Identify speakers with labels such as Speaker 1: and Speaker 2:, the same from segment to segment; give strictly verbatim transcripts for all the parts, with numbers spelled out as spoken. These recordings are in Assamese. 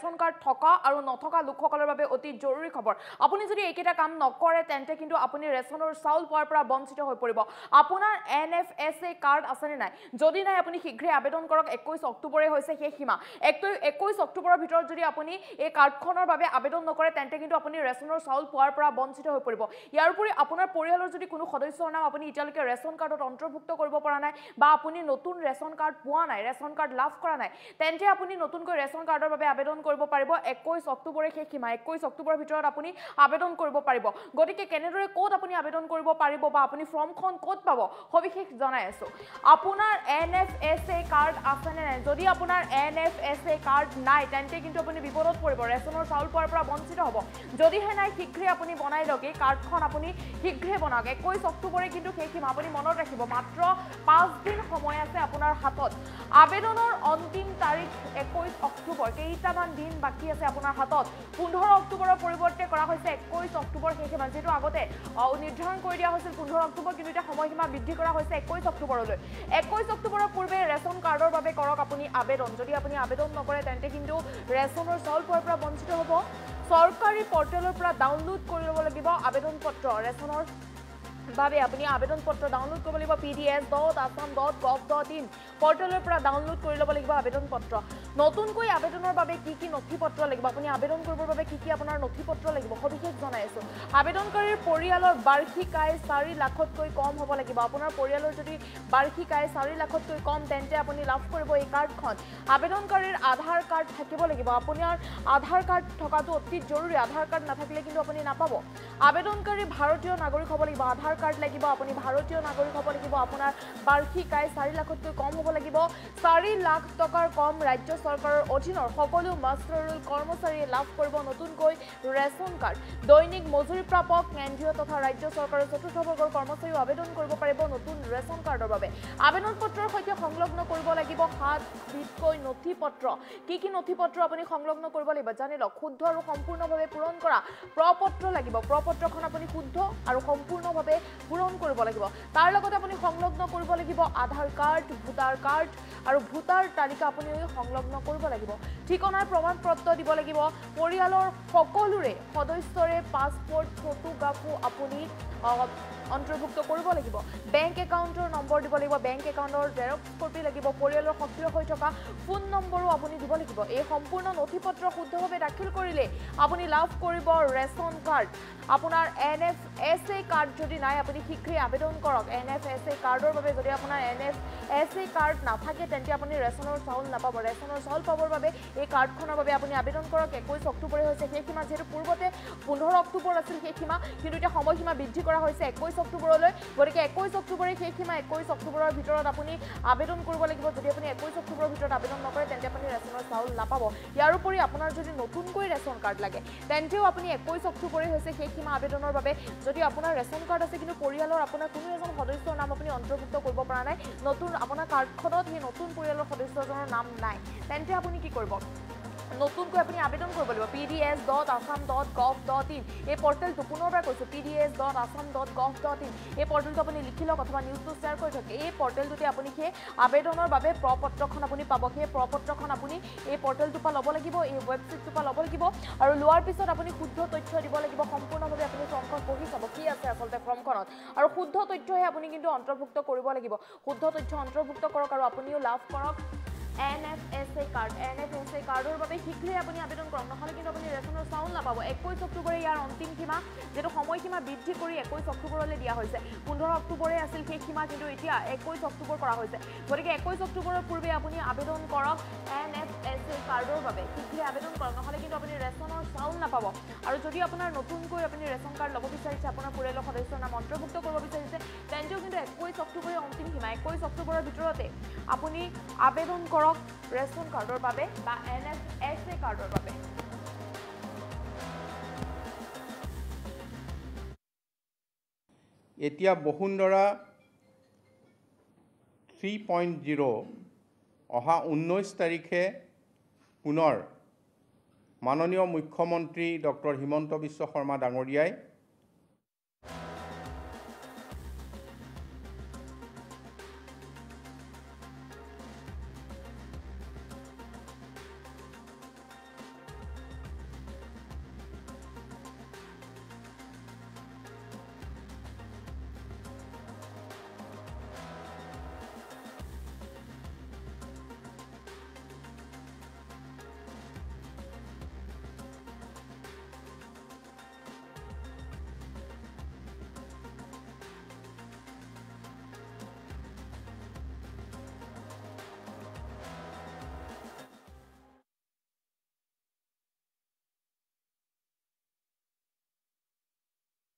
Speaker 1: ৰেচন কাৰ্ড থকা আৰু নথকা লোকসকলৰ বাবে অতি জৰুৰী খবৰ আপুনি যদি এইকেইটা কাম নকৰে তেন্তে কিন্তু আপুনি ৰেচনৰ চাউল পোৱাৰ পৰা বঞ্চিত হৈ পৰিব আপোনাৰ N F S A card আছে নে নাই যদি নাই আপুনি শীঘ্ৰে আবেদন কৰক একৈশ অক্টোবৰে হৈছে সেই সীমা একৈশ অক্টোবৰৰ ভিতৰত যদি আপুনি এই কাৰ্ডখনৰ বাবে আবেদন নকৰে তেন্তে কিন্তু আপুনি ৰেচনৰ চাউল পোৱাৰ পৰা বঞ্চিত হৈ পৰিব ইয়াৰ উপৰি আপোনাৰ পৰিয়ালৰ যদি কোনো সদস্যৰ নাম আপুনি এতিয়ালৈকে ৰেচন কাৰ্ডত অন্তৰ্ভুক্ত কৰিব পৰা নাই বা আপুনি নতুন ৰেচন কাৰ্ড পোৱা নাই ৰেচন কাৰ্ড লাভ কৰা নাই তেন্তে আপুনি নতুনকৈ ৰেচন কাৰ্ডৰ বাবে আবেদন কৰিব পাৰিব একৈশ অক্টোবৰে সেই সীমা একৈশ অক্টোবৰৰ ভিতৰত আপুনি আবেদন কৰিব পাৰিব গতিকে কেনেদৰে কোড আপুনি আবেদন কৰিব পাৰিব বা আপুনি ফৰ্মখন কোড পাব সবিশেষ জনাই আছো আপোনাৰ N F S A card আছে নে নাই যদি আপোনাৰ N F S A card নাই তেন্তে কিন্তু আপুনি বিপদত পৰিব ৰেচনৰ চাউল পোৱাৰ পৰা বঞ্চিত হ'ব যদিহে নাই শীঘ্ৰে আপুনি বনাই লওক এই কাৰ্ডখন আপুনি শীঘ্ৰে বনাওক একৈশ অক্টোবৰে কিন্তু সেই সীমা আপুনি মনত ৰাখিব মাত্ৰ পাঁচ দিন সময় আছে আপোনাৰ হাতত আবেদনৰ অন্তিম তাৰিখ একৈশ অক্টোবৰ কেইটামান দিন বাকি আছে আপোনাৰ হাতত পোন্ধৰ অক্টোবৰৰ পৰিৱৰ্তে কৰা হৈছে একৈশ অক্টোবৰ সেই সীমা যেটো আগতে নিৰ্ধাৰণ কৰি দিয়া হৈছিল পোন্ধৰ অক্টোবৰ কিন্তু এটা সময়সীমা বৃদ্ধি কৰা হৈছে একৈশ অক্টোবৰলৈ একৈশ অক্টোবৰৰ পূৰ্বে ৰেচন কাৰ্ডৰ বাবে কৰক আপুনি আবেদন যদি আপুনি আবেদন নকৰে তেন্তে কিন্তু ৰেচনৰ চাউল পোৱাৰ পৰা বঞ্চিত হ'ব চৰকাৰী পৰ্টেলৰ পৰা ডাউনলোড কৰি ল'ব লাগিব আবেদন পত্ৰ ৰেচনৰ বাবে আপুনি আবেদন পত্ৰ ডাউনলোড কৰিব লাগিব P D S dot Assam dot gov dot in পৰ্টেলৰ পৰা ডাউনলোড কৰি ল'ব লাগিব আবেদন পত্ৰ নতুনকৈ আবেদনৰ বাবে কি কি নথিপত্ৰ লাগিব আপুনি আবেদন কৰিবৰ বাবে কি কি আপোনাৰ নথিপত্ৰ লাগিব সবিশেষ জনাই আছো আবেদনকাৰীৰ পৰিয়ালৰ বাৰ্ষিক আয় চাৰি লাখতকৈ কম হ'ব লাগিব আপোনাৰ পৰিয়ালৰ যদি বাৰ্ষিক আয় চাৰি লাখতকৈ কম তেন্তে আপুনি লাভ কৰিব এই কাৰ্ডখন আবেদনকাৰীৰ আধাৰ কাৰ্ড থাকিব লাগিব আপোনাৰ আধাৰ কাৰ্ড থকাটো অতি জৰুৰী আধাৰ কাৰ্ড নাথাকিলে কিন্তু আপুনি নাপাব আবেদনকাৰী ভাৰতীয় নাগৰিক হ'ব লাগিব আধাৰ কাৰ্ড লাগিব আপুনি ভাৰতীয় নাগৰিক হ'ব লাগিব আপোনাৰ বাৰ্ষিক আয় চাৰি লাখতকৈ কম হ'ব লাগিব চাৰি লাখ টকাৰ কম ৰাজ্য চৰকাৰৰ অধীনৰ সকলো মাষ্টাৰ ৰোল কৰ্মচাৰীয়ে লাভ কৰিব নতুনকৈ ৰেচন কাৰ্ড দৈনিক মজুৰি প্ৰাপক কেন্দ্ৰীয় তথা ৰাজ্য চৰকাৰৰ চতুৰ্থ বৰ্গৰ কৰ্মচাৰীও আবেদন কৰিব পাৰিব নতুন ৰেচন কাৰ্ডৰ বাবে আবেদন পত্ৰৰ সৈতে সংলগ্ন কৰিব লাগিব সাত বিধকৈ নথিপত্ৰ কি কি নথিপত্ৰ আপুনি সংলগ্ন কৰিব লাগিব জানি লওক শুদ্ধ আৰু সম্পূৰ্ণভাৱে পূৰণ কৰা প্ৰপত্ৰ লাগিব প্ৰপত্ৰখন আপুনি শুদ্ধ আৰু সম্পূৰ্ণভাৱে পূৰণ কৰিব লাগিব তাৰ লগতে আপুনি সংলগ্ন কৰিব লাগিব আধাৰ কাৰ্ড ভোটাৰ কাৰ্ড আৰু ভোটাৰ তালিকা আপুনি সংলগ্ন কৰিব লাগিব ঠিকনাৰ প্ৰমাণ পত্ৰ দিব লাগিব পৰিয়ালৰ সকলোৰে সদস্যৰে পাছপোৰ্ট ফটোগ্ৰাফো আপুনি অন্তৰ্ভুক্ত কৰিব লাগিব বেংক একাউণ্টৰ নম্বৰ দিব লাগিব বেংক একাউণ্টৰ জেৰক্স কপি লাগিব পৰিয়ালৰ সক্ৰিয় হৈ থকা ফোন নম্বৰো আপুনি দিব লাগিব এই সম্পূৰ্ণ নথিপত্ৰ শুদ্ধভাৱে দাখিল কৰিলে আপুনি লাভ কৰিব ৰেচন কাৰ্ড আপোনাৰ N F S A card যদি নাই আপুনি শীঘ্ৰে আবেদন কৰক এন এফ এছ এ কাৰ্ডৰ বাবে যদি আপোনাৰ N F S A card নাথাকে তেন্তে আপুনি ৰেচনৰ চাউল নাপাব ৰেচনৰ চাউল পাবৰ বাবে এই কাৰ্ডখনৰ বাবে আপুনি আবেদন কৰক একৈশ অক্টোবৰে হৈছে সেই সীমা যিহেতু পূৰ্বতে পোন্ধৰ অক্টোবৰ আছিল সেই সীমা কিন্তু এতিয়া সময়সীমা বৃদ্ধি কৰা হৈছে একৈশ অক্টোবৰলৈ গতিকে একৈশ অক্টোবৰে সেই সীমা একৈশ অক্টোবৰৰ ভিতৰত আপুনি আবেদন কৰিব লাগিব যদি আপুনি একৈশ অক্টোবৰৰ ভিতৰত আবেদন নকৰে তেন্তে আপুনি ৰেচনৰ চাউল নাপাব ইয়াৰ উপৰি আপোনাৰ যদি নতুনকৈ ৰেচন কাৰ্ড লাগে তেন্তেও আপুনি একৈশ অক্টোবৰে হৈছে সেই সীমা আবেদনৰ বাবে যদি আপোনাৰ ৰেচন কাৰ্ড আছে কিন্তু পৰিয়ালৰ আপোনাৰ কোনো এজন সদস্যৰ নাম আপুনি অন্তৰ্ভুক্ত কৰিব পৰা নাই নতুন আপোনাৰ কাৰ্ডখনত সেই নতুন পৰিয়ালৰ সদস্যজনৰ নাম নাই তেন্তে আপুনি কি কৰিব নতুনকৈ আপুনি আবেদন কৰিব লাগিব P D S dot Assam dot gov dot in এই পৰ্টেলটো পুনৰবাৰ কৈছোঁ P D S dot Assam dot gov dot in এই পৰ্টেলটো আপুনি লিখি লওক অথবা নিউজটো শ্বেয়াৰ কৰি থাকে এই পৰ্টেলটোতে আপুনি সেই আবেদনৰ বাবে প্ৰপত্ৰখন আপুনি পাব সেই প্ৰপত্ৰখন আপুনি এই পৰ্টেলটোৰ পৰা ল'ব লাগিব এই ৱেবছাইটটোৰ পৰা ল'ব লাগিব আৰু লোৱাৰ পিছত আপুনি শুদ্ধ তথ্য দিব লাগিব সম্পূৰ্ণভাৱে আপুনি ফৰ্মখন পঢ়ি চাব কি আছে আচলতে ফৰ্মখনত আৰু শুদ্ধ তথ্যহে আপুনি কিন্তু অন্তৰ্ভুক্ত কৰিব লাগিব শুদ্ধ তথ্য অন্তৰ্ভুক্ত কৰক আৰু আপুনিও লাভ কৰক N F S A card N F S A কাৰ্ডৰ বাবে শীঘ্ৰে আপুনি আবেদন কৰক নহ'লে কিন্তু আপুনি ৰেচনৰ চাউল নাপাব একৈশ অক্টোবৰে ইয়াৰ অন্তিম সীমা যিটো সময়সীমা বৃদ্ধি কৰি একৈশ অক্টোবৰলৈ দিয়া হৈছে পোন্ধৰ অক্টোবৰে আছিল সেই সীমা কিন্তু এতিয়া একৈশ অক্টোবৰ কৰা হৈছে গতিকে একৈশ অক্টোবৰৰ পূৰ্বে আপুনি আবেদন কৰক এন এফ এছ এ কাৰ্ডৰ বাবে শীঘ্ৰে আবেদন কৰক নহ'লে কিন্তু আপুনি ৰেচনৰ চাউল নাপাব আৰু যদি আপোনাৰ নতুনকৈ আপুনি ৰেচন কাৰ্ড ল'ব বিচাৰিছে আপোনাৰ পৰিয়ালৰ সদস্যৰ নাম অন্তৰ্ভুক্ত কৰিব বিচাৰিছে তেন্তেও কিন্তু একৈশ অক্টোবৰে অন্তিম সীমা একৈশ অক্টোবৰৰ ভিতৰতে আপুনি আবেদন কৰক ৰেচন কাৰ্ডৰ বাবে বা এন এফ এছ এ কাৰ্ডৰ বাবে
Speaker 2: এতিয়া বসুন্ধৰা থ্ৰী পইণ্ট জিৰ' অহা ঊনৈছ তাৰিখে পুনৰ মাননীয় মুখ্যমন্ত্ৰী ডক্টৰ হিমন্ত বিশ্ব শৰ্মা ডাঙৰীয়াই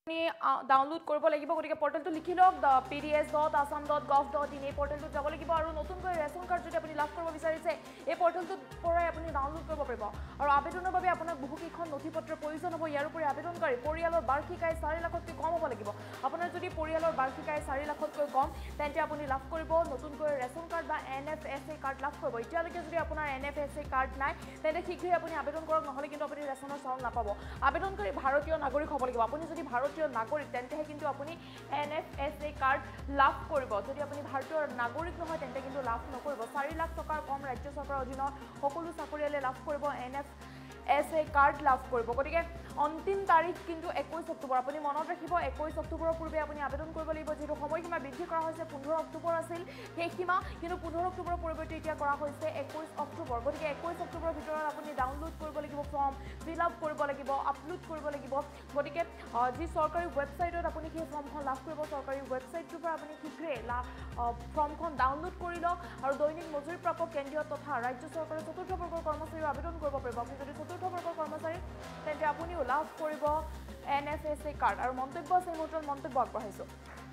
Speaker 1: ডাউনলোড কৰিব লাগিব গতিকে পৰ্টেলটো লিখি লওক P D S dot Assam dot gov dot in এই পৰ্টেলটোত যাব লাগিব আৰু নতুনকৈ ৰেচন কাৰ্ড যদি আপুনি লাভ কৰিব বিচাৰিছে এই পৰ্টেলটোৰ পৰাই আপুনি ডাউনলোড কৰিব পাৰিব আৰু আবেদনৰ বাবে আপোনাক বহুকেইখন নথি পত্ৰৰ প্ৰয়োজন হ'ব ইয়াৰ উপৰি আবেদনকাৰী পৰিয়ালৰ বাৰ্ষিক আয় চাৰি লাখতকৈ কম হ'ব লাগিব আপোনাৰ যদি পৰিয়ালৰ বাৰ্ষিক আয় চাৰি লাখতকৈ কম তেন্তে আপুনি লাভ কৰিব নতুনকৈ ৰেচন কাৰ্ড বা N F S A card লাভ কৰিব এতিয়ালৈকে যদি আপোনাৰ N F S A card নাই তেন্তে শীঘ্ৰেই আপুনি আবেদন কৰক নহ'লে কিন্তু আপুনি ৰেচনৰ চাউল নাপাব আবেদনকাৰী ভাৰতীয় নাগৰিক হ'ব লাগিব আপুনি যদি ভাৰতীয় নাগৰিক তেন্তেহে কিন্তু আপুনি N F S A card লাভ কৰিব যদি আপুনি ভাৰতীয় নাগৰিক নহয় তেন্তে কিন্তু লাভ নকৰিব চাৰি লাখ টকাৰ কম ৰাজ্য চৰকাৰৰ অধীনৰ সকলো চাকৰিয়ালে লাভ কৰিব N F S A card লাভ কৰিব গতিকে অন্তিম তাৰিখ কিন্তু একৈছ অক্টোবৰ আপুনি মনত ৰাখিব একৈছ অক্টোবৰৰ পূৰ্বে আপুনি আবেদন কৰিব লাগিব যিটো সময়সীমা বৃদ্ধি কৰা হৈছে পোন্ধৰ অক্টোবৰ আছিল সেই সীমা কিন্তু পোন্ধৰ অক্টোবৰৰ পৰিৱৰ্তে এতিয়া কৰা হৈছে একৈছ অক্টোবৰ গতিকে একৈছ অক্টোবৰৰ ভিতৰত আপুনি ডাউনলোড কৰিব লাগিব ফৰ্ম ফিল আপ কৰিব লাগিব আপলোড কৰিব লাগিব গতিকে যি চৰকাৰী ৱেবছাইটত আপুনি সেই ফৰ্মখন লাভ কৰিব চৰকাৰী ৱেবছাইটটোৰ পৰা আপুনি শীঘ্ৰেই ফৰ্মখন ডাউনলোড কৰি লওক আৰু দৈনিক মজুৰিপ্ৰাপ্ত কেন্দ্ৰীয় তথা ৰাজ্য চৰকাৰৰ চতুৰ্থ বৰ্গৰ কৰ্মচাৰীও আবেদন কৰিব পাৰিব আপুনি যদি চতুৰ্থ বৰ্গৰ কৰ্মচাৰী তেন্তে আপুনিও লাভ কৰিব N F S A card আৰু মন্তব্য আছে মুহূৰ্তত মন্তব্য আগবঢ়াইছোঁ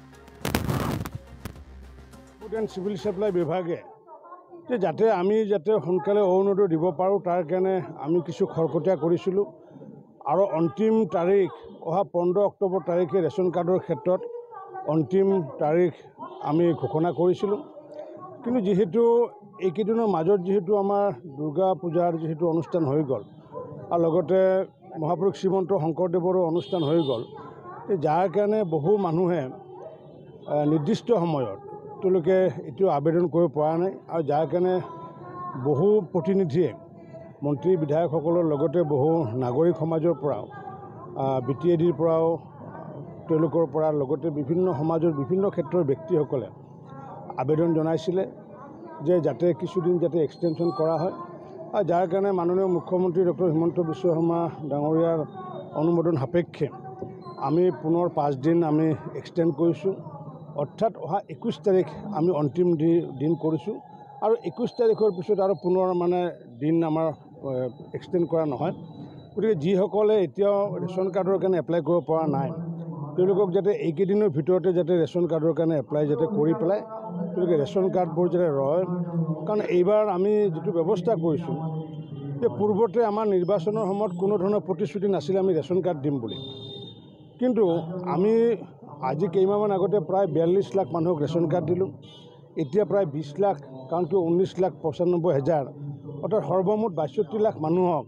Speaker 3: চিভিল সাপ্লাই বিভাগে যে যাতে আমি যাতে সোনকালে অৰুণোদয় দিব পাৰোঁ তাৰ কাৰণে আমি কিছু খৰকটীয়া কৰিছিলোঁ আৰু অন্তিম তাৰিখ অহা পোন্ধৰ অক্টোবৰ তাৰিখে ৰেচন কাৰ্ডৰ ক্ষেত্ৰত অন্তিম তাৰিখ আমি ঘোষণা কৰিছিলোঁ কিন্তু যিহেতু এইকেইদিনৰ মাজত যিহেতু আমাৰ দুৰ্গা পূজাৰ যিহেতু অনুষ্ঠান হৈ গ'ল আৰু লগতে মহাপুৰুষ শ্ৰীমন্ত শংকৰদেৱৰো অনুষ্ঠান হৈ গ'ল যাৰ কাৰণে বহু মানুহে নিৰ্দিষ্ট সময়ত তেওঁলোকে এতিয়াও আবেদন কৰিব পৰা নাই আৰু যাৰ কাৰণে বহু প্ৰতিনিধিয়ে মন্ত্ৰী বিধায়কসকলৰ লগতে বহু নাগৰিক সমাজৰ পৰাও বি টি এ ডিৰ পৰাও তেওঁলোকৰ পৰা লগতে বিভিন্ন সমাজৰ বিভিন্ন ক্ষেত্ৰৰ ব্যক্তিসকলে আবেদন জনাইছিলে যে যাতে কিছুদিন যাতে এক্সটেনশ্যন কৰা হয় আৰু যাৰ কাৰণে মাননীয় মুখ্যমন্ত্ৰী ডক্টৰ হিমন্ত বিশ্ব শৰ্মা ডাঙৰীয়াৰ অনুমোদন সাপেক্ষে আমি পুনৰ পাঁচদিন আমি এক্সটেণ্ড কৰিছোঁ অৰ্থাৎ অহা একৈছ তাৰিখ আমি অন্তিম দিন কৰিছোঁ আৰু একৈছ তাৰিখৰ পিছত আৰু পুনৰ মানে দিন আমাৰ এক্সটেণ্ড কৰা নহয় গতিকে যিসকলে এতিয়াও ৰেচন কাৰ্ডৰ কাৰণে এপ্লাই কৰিব পৰা নাই তেওঁলোকক যাতে এইকেইদিনৰ ভিতৰতে যাতে ৰেচন কাৰ্ডৰ কাৰণে এপ্লাই যাতে কৰি পেলাই তেওঁলোকে ৰেচন কাৰ্ডবোৰ যাতে ৰয় কাৰণ এইবাৰ আমি যিটো ব্যৱস্থা কৰিছোঁ যে পূৰ্বতে আমাৰ নিৰ্বাচনৰ সময়ত কোনো ধৰণৰ প্ৰতিশ্ৰুতি নাছিলে আমি ৰেচন কাৰ্ড দিম বুলি কিন্তু আমি আজি কেইমাহমান আগতে প্ৰায় বিয়াল্লিছ লাখ মানুহক ৰেচন কাৰ্ড দিলোঁ এতিয়া প্ৰায় বিছ লাখ কাৰণ কি ঊনৈছ লাখ পঁচানব্বৈ হাজাৰ অৰ্থাৎ সৰ্বমুঠ বাষষ্ঠি লাখ মানুহক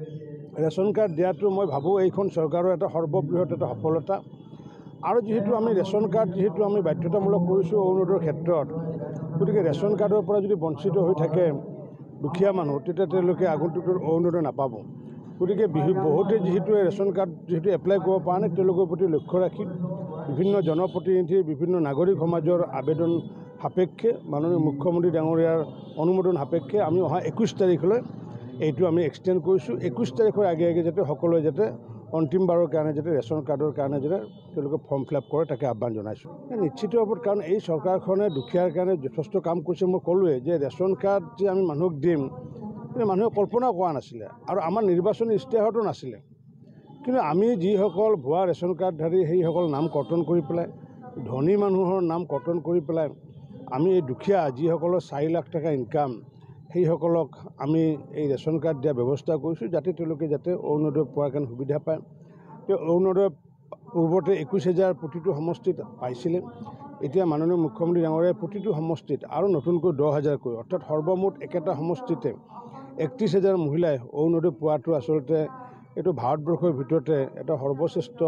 Speaker 3: ৰেচন কাৰ্ড দিয়াটো মই ভাবোঁ এইখন চৰকাৰৰ এটা সৰ্ববৃহৎ এটা সফলতা আৰু যিহেতু আমি ৰেচন কাৰ্ড যিহেতু আমি বাধ্যতামূলক কৰিছোঁ অৰুণোদয়ৰ ক্ষেত্ৰত গতিকে ৰেচন কাৰ্ডৰ পৰা যদি বঞ্চিত হৈ থাকে দুখীয়া মানুহ তেতিয়া তেওঁলোকে আগন্তুক অৰুণোদয় নাপাব গতিকে বিহু বহুতে যিহেতু ৰেচন কাৰ্ড যিহেতু এপ্লাই কৰিব পৰা নাই তেওঁলোকৰ প্ৰতি লক্ষ্য ৰাখি বিভিন্ন জনপ্ৰতিনিধি বিভিন্ন নাগৰিক সমাজৰ আবেদন সাপেক্ষে মাননীয় মুখ্যমন্ত্ৰী ডাঙৰীয়াৰ অনুমোদন সাপেক্ষে আমি অহা একৈছ তাৰিখলৈ এইটো আমি এক্সটেণ্ড কৰিছোঁ একৈছ তাৰিখৰ আগে আগে যাতে সকলোৱে যাতে অন্তিমবাৰৰ কাৰণে যাতে ৰেচন কাৰ্ডৰ কাৰণে যাতে তেওঁলোকে ফৰ্ম ফিল আপ কৰে তাকে আহ্বান জনাইছোঁ নিশ্চিত ওপৰত কাৰণ এই চৰকাৰখনে দুখীয়াৰ কাৰণে যথেষ্ট কাম কৰিছে মই ক'লোৱে যে ৰেচন কাৰ্ড যে আমি মানুহক দিম মানুহে কল্পনাও কৰা নাছিলে আৰু আমাৰ নিৰ্বাচনী ইস্তাহাৰতো নাছিলে কিন্তু আমি যিসকল ভুৱা ৰেচন কাৰ্ডধাৰী সেইসকল নাম কৰ্তন কৰি পেলাই ধনী মানুহৰ নাম কৰ্তন কৰি পেলাই আমি এই দুখীয়া যিসকলৰ চাৰি লাখ টকা ইনকাম সেইসকলক আমি এই ৰেচন কাৰ্ড দিয়াৰ ব্যৱস্থা কৰিছোঁ যাতে তেওঁলোকে যাতে অৰুণোদয় পোৱাৰ কাৰণে সুবিধা পায় তেওঁ অৰুণোদয় পূৰ্বতে একৈছ হাজাৰ প্ৰতিটো সমষ্টিত পাইছিলে এতিয়া মাননীয় মুখ্যমন্ত্ৰী ডাঙৰীয়াই প্ৰতিটো সমষ্টিত আৰু নতুনকৈ দহ হাজাৰকৈ অৰ্থাৎ সৰ্বমুঠ একেটা সমষ্টিতে একত্ৰিছ হাজাৰ মহিলাই অৰুণোদয় পোৱাটো আচলতে এইটো ভাৰতবৰ্ষৰ ভিতৰতে এটা সৰ্বশ্ৰেষ্ঠ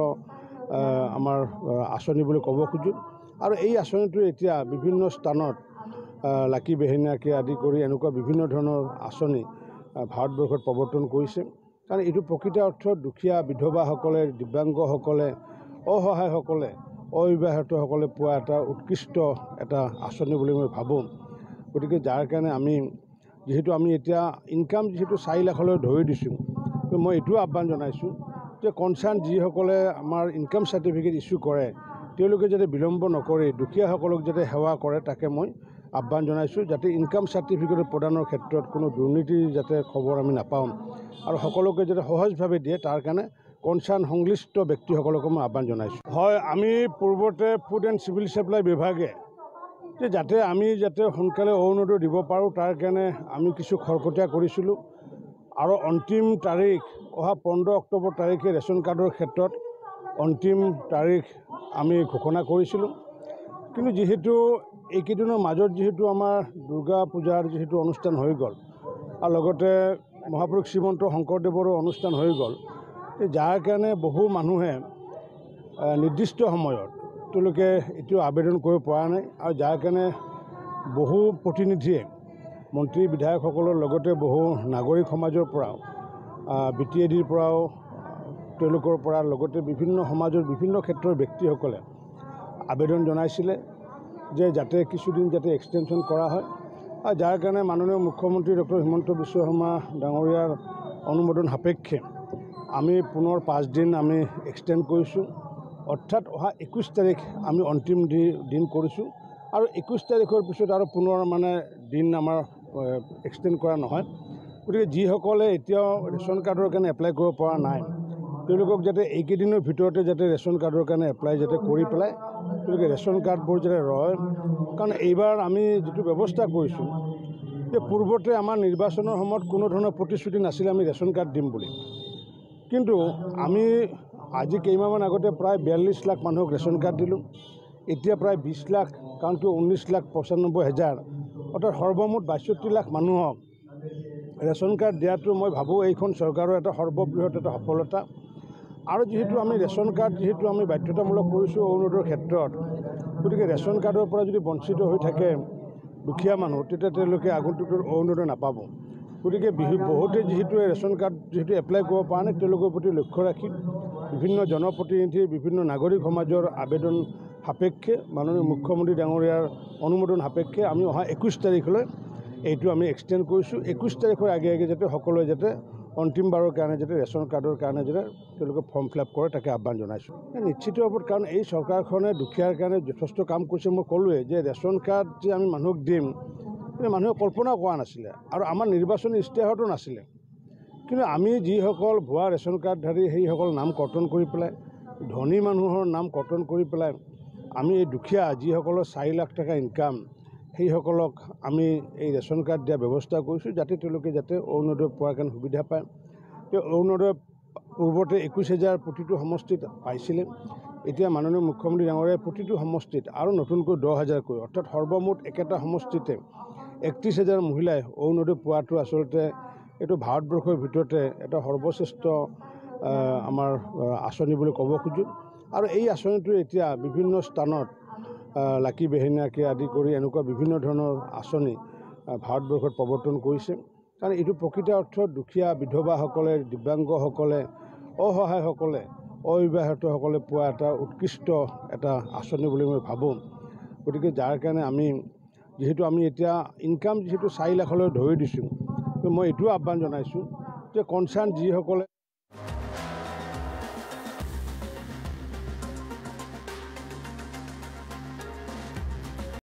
Speaker 3: আমাৰ আঁচনি বুলি ক'ব খোজোঁ আৰু এই আঁচনিটো এতিয়া বিভিন্ন স্থানত লাকি বেহেনাকে আদি কৰি এনেকুৱা বিভিন্ন ধৰণৰ আঁচনি ভাৰতবৰ্ষত প্ৰৱৰ্তন কৰিছে কাৰণ এইটো প্ৰকৃত অৰ্থত দুখীয়া বিধৱাসকলে দিব্যাংগসকলে অসহায়সকলে অবিবাহিতসকলে পোৱা এটা উৎকৃষ্ট এটা আঁচনি বুলি মই ভাবোঁ গতিকে যাৰ কাৰণে আমি যিহেতু আমি এতিয়া ইনকাম যিহেতু চাৰি লাখলৈ ধৰি দিছোঁ মই এইটোও আহ্বান জনাইছোঁ যে কনচাৰ্ণ যিসকলে আমাৰ ইনকাম চাৰ্টিফিকেট ইছ্যু কৰে তেওঁলোকে যাতে বিলম্ব নকৰি দুখীয়াসকলক যাতে সেৱা কৰে তাকে মই আহ্বান জনাইছোঁ যাতে ইনকাম চাৰ্টিফিকেট প্ৰদানৰ ক্ষেত্ৰত কোনো দুৰ্নীতিৰ যাতে খবৰ আমি নাপাওঁ আৰু সকলোকে যাতে সহজভাৱে দিয়ে তাৰ কাৰণে কনচাৰ্ণ সংশ্লিষ্ট ব্যক্তিসকলকো মই আহ্বান জনাইছোঁ। হয়, আমি পূৰ্বতে ফুড এণ্ড চিভিল ছাপ্লাই বিভাগে যে যাতে আমি যাতে সোনকালে অৰুণোদয় দিব পাৰোঁ তাৰ কাৰণে আমি কিছু খৰকটীয়া কৰিছিলোঁ আৰু অন্তিম তাৰিখ অহা পোন্ধৰ অক্টোবৰ তাৰিখে ৰেচন কাৰ্ডৰ ক্ষেত্ৰত অন্তিম তাৰিখ আমি ঘোষণা কৰিছিলোঁ। কিন্তু যিহেতু এইকেইদিনৰ মাজত যিহেতু আমাৰ দুৰ্গা পূজাৰ যিহেতু অনুষ্ঠান হৈ গ'ল আৰু লগতে মহাপুৰুষ শ্ৰীমন্ত শংকৰদেৱৰো অনুষ্ঠান হৈ গ'ল, যাৰ কাৰণে বহু মানুহে নিৰ্দিষ্ট সময়ত তেওঁলোকে এতিয়াও আবেদন কৰিব পৰা নাই আৰু যাৰ কাৰণে বহু প্ৰতিনিধিয়ে মন্ত্ৰী বিধায়কসকলৰ লগতে বহু নাগৰিক সমাজৰ পৰাও বি টি এ ডিৰ পৰাও তেওঁলোকৰ পৰা লগতে বিভিন্ন সমাজৰ বিভিন্ন ক্ষেত্ৰৰ ব্যক্তিসকলে আবেদন জনাইছিলে যে যাতে কিছুদিন যাতে এক্সটেনশ্যন কৰা হয় আৰু যাৰ কাৰণে মাননীয় মুখ্যমন্ত্ৰী ডক্টৰ হিমন্ত বিশ্ব শৰ্মা ডাঙৰীয়াৰ অনুমোদন সাপেক্ষে আমি পুনৰ পাঁচদিন আমি এক্সটেণ্ড কৰিছোঁ। অৰ্থাৎ অহা একৈছ তাৰিখ আমি অন্তিম দিন কৰিছোঁ আৰু একৈছ তাৰিখৰ পিছত আৰু পুনৰ মানে দিন আমাৰ এক্সটেণ্ড কৰা নহয়। গতিকে যিসকলে এতিয়াও ৰেচন কাৰ্ডৰ কাৰণে এপ্লাই কৰিব পৰা নাই তেওঁলোকক যাতে এইকেইদিনৰ ভিতৰতে যাতে ৰেচন কাৰ্ডৰ কাৰণে এপ্লাই যাতে কৰি পেলাই তেওঁলোকে ৰেচন কাৰ্ডবোৰ যাতে ৰয়। কাৰণ এইবাৰ আমি যিটো ব্যৱস্থা কৰিছোঁ যে পূৰ্বতে আমাৰ নিৰ্বাচনৰ সময়ত কোনো ধৰণৰ প্ৰতিশ্ৰুতি নাছিলে আমি ৰেচন কাৰ্ড দিম বুলি, কিন্তু আমি আজি কেইমাহমান আগতে প্ৰায় বিয়াল্লিছ লাখ মানুহক ৰেচন কাৰ্ড দিলোঁ। এতিয়া প্ৰায় বিছ লাখ কাৰণ কি ঊনৈছ লাখ পঁচানব্বৈ হাজাৰ অৰ্থাৎ সৰ্বমুঠ বাষষ্ঠি লাখ মানুহক ৰেচন কাৰ্ড দিয়াটো মই ভাবোঁ এইখন চৰকাৰৰ এটা সৰ্ববৃহৎ এটা সফলতা। আৰু যিহেতু আমি ৰেচন কাৰ্ড যিহেতু আমি বাধ্যতামূলক কৰিছোঁ অৰুণোদয়ৰ ক্ষেত্ৰত, গতিকে ৰেচন কাৰ্ডৰ পৰা যদি বঞ্চিত হৈ থাকে দুখীয়া মানুহ তেতিয়া তেওঁলোকে আগন্তুক অৰুণোদয় নাপাব। গতিকে বিহু বহুতে যিহেতু ৰেচন কাৰ্ড যিহেতু এপ্লাই কৰিব পৰা নাই তেওঁলোকৰ প্ৰতি লক্ষ্য ৰাখি বিভিন্ন জনপ্ৰতিনিধি বিভিন্ন নাগৰিক সমাজৰ আবেদন সাপেক্ষে মাননীয় মুখ্যমন্ত্ৰী ডাঙৰীয়াৰ অনুমোদন সাপেক্ষে আমি অহা একৈছ তাৰিখলৈ এইটো আমি এক্সটেণ্ড কৰিছোঁ। একৈছ তাৰিখৰ আগে আগে যাতে সকলোৱে যাতে অন্তিমবাৰৰ কাৰণে যাতে ৰেচন কাৰ্ডৰ কাৰণে যাতে তেওঁলোকে ফৰ্ম ফিল আপ কৰে তাকে আহ্বান জনাইছোঁ। নিশ্চিত ওপৰত কাৰণ এই চৰকাৰখনে দুখীয়াৰ কাৰণে যথেষ্ট কাম কৰিছে। মই ক'লোৱে যে ৰেচন কাৰ্ড যে আমি মানুহক দিম কিন্তু মানুহে কল্পনাও কৰা নাছিলে আৰু আমাৰ নিৰ্বাচনী ইস্তাহাৰতো নাছিলে। কিন্তু আমি যিসকল ভুৱা ৰেচন কাৰ্ডধাৰী সেইসকল নাম কৰ্তন কৰি পেলাই ধনী মানুহৰ নাম কৰ্তন কৰি পেলাই আমি এই দুখীয়া যিসকলৰ চাৰি লাখ টকা ইনকাম সেইসকলক আমি এই ৰেচন কাৰ্ড দিয়াৰ ব্যৱস্থা কৰিছোঁ যাতে তেওঁলোকে যাতে অৰুণোদয় পোৱাৰ কাৰণে সুবিধা পায়। তেওঁ অৰুণোদয় পূৰ্বতে একৈছ হাজাৰ প্ৰতিটো সমষ্টিত পাইছিলে, এতিয়া মাননীয় মুখ্যমন্ত্ৰী ডাঙৰীয়াই প্ৰতিটো সমষ্টিত আৰু নতুনকৈ দহ হাজাৰকৈ অৰ্থাৎ সৰ্বমুঠ একেটা সমষ্টিতে একত্ৰিছ হাজাৰ মহিলাই অৰুণোদয় পোৱাটো আচলতে এইটো ভাৰতবৰ্ষৰ ভিতৰতে এটা সৰ্বশ্ৰেষ্ঠ আমাৰ আঁচনি বুলি ক'ব খোজোঁ। আৰু এই আঁচনিটো এতিয়া বিভিন্ন স্থানত লাকি বেহেনীয়াকে আদি কৰি এনেকুৱা বিভিন্ন ধৰণৰ আঁচনি ভাৰতবৰ্ষত প্ৰৱৰ্তন কৰিছে। কাৰণ এইটো প্ৰকৃত অৰ্থত দুখীয়া বিধৱাসকলে দিব্যাংগসকলে অসহায়সকলে অবিবাহিতসকলে পোৱা এটা উৎকৃষ্ট এটা আঁচনি বুলি মই ভাবোঁ। গতিকে যাৰ কাৰণে আমি যিহেতু আমি এতিয়া ইনকাম যিহেতু চাৰি লাখলৈ ধৰি দিছোঁ, মই এইটোও আহ্বান জনাইছোঁ যে কনচাৰ্ণ যিসকলে